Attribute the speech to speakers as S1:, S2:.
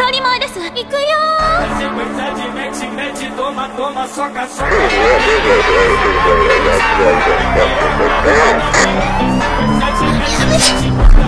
S1: たり前です。行くよ
S2: sequência de mete, mete, toma, toma, soca, soca.
S1: Sequência de mete, mete.